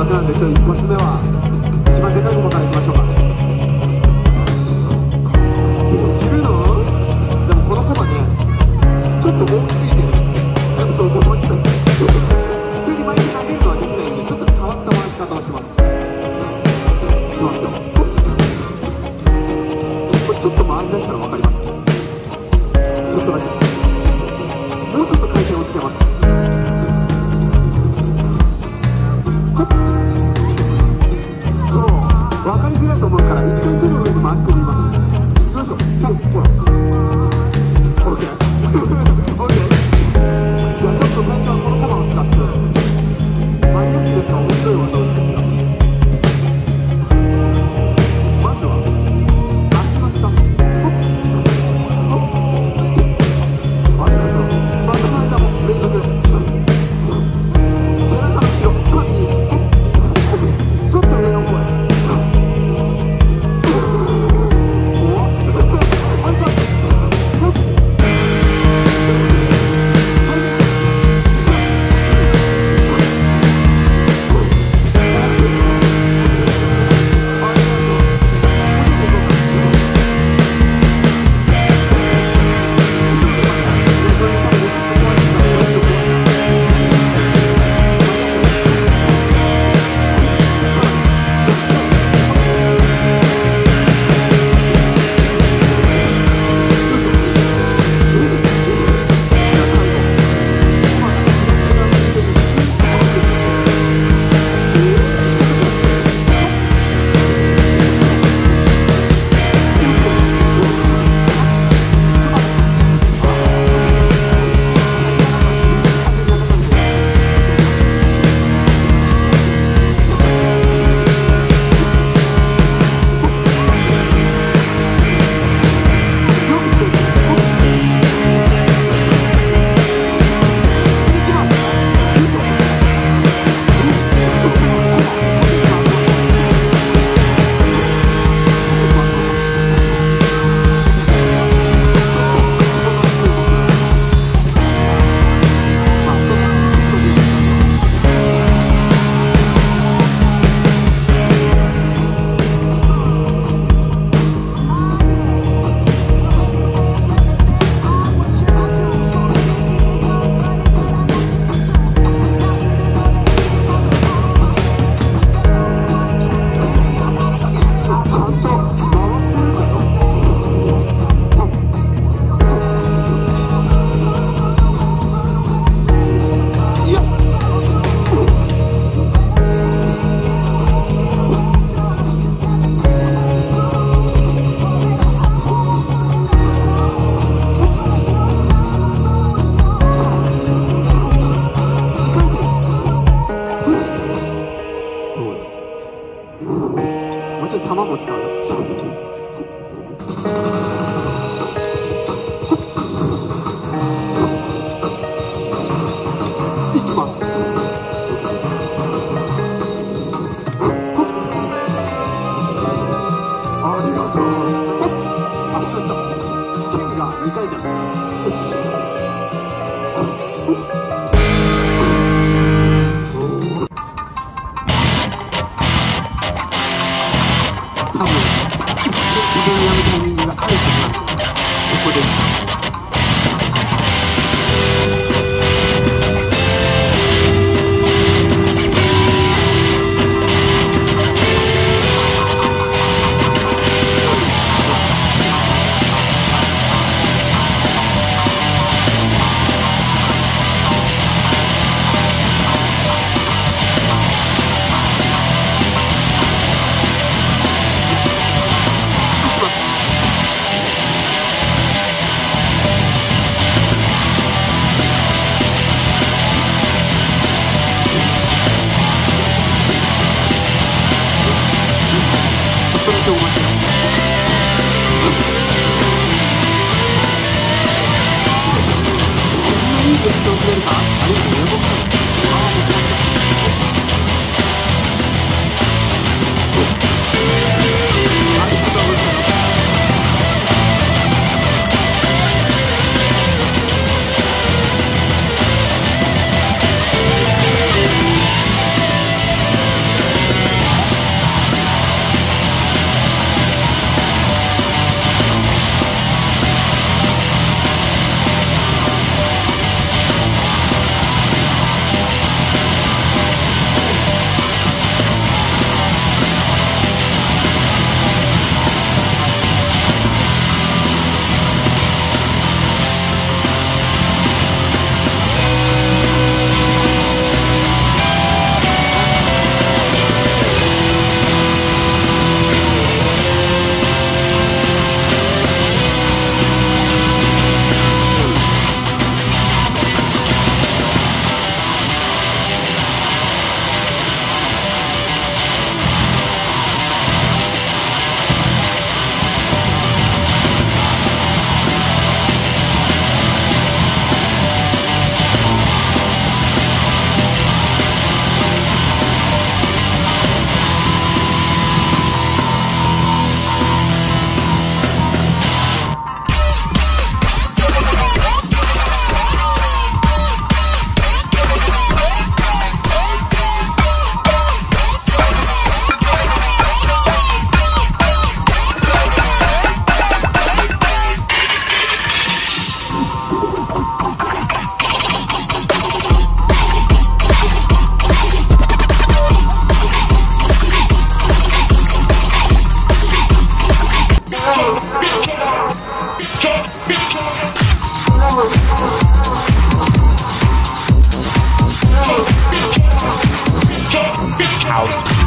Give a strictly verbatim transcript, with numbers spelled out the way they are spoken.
じなんで、ひとつめは一番でかいものからいきましょうか。いるの？でもこのそばね、ちょっと大きすぎてね、やっぱそう思っちゃう。普通に毎日投げるのはできないんで、ちょっと変わった回し方をします。いきますよ。これちょっと回り出したら分かります。ちょっとだけ。もうちょっと回転をつけます。そう、分かりづらいと思うから、一回手の上に回してみます。いきましょう。はい、ほら。オッケー。オッケー。じゃあちょっと最初はこのコマを使って、マニアックですが面白い技をですよ。まずは、足の下。足の下。足の間も連続。背中の後ろ、さん、に、ちょっと上の方へ。卵を使う。いきます。ありがとう。あ、そうした。剣がにかいじゃん。多分 house.